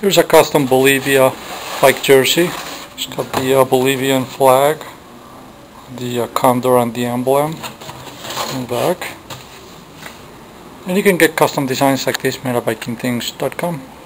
Here's a custom Bolivia bike jersey. It's got the Bolivian flag, the condor and the emblem in the back. And you can get custom designs like this made at bikingthings.com.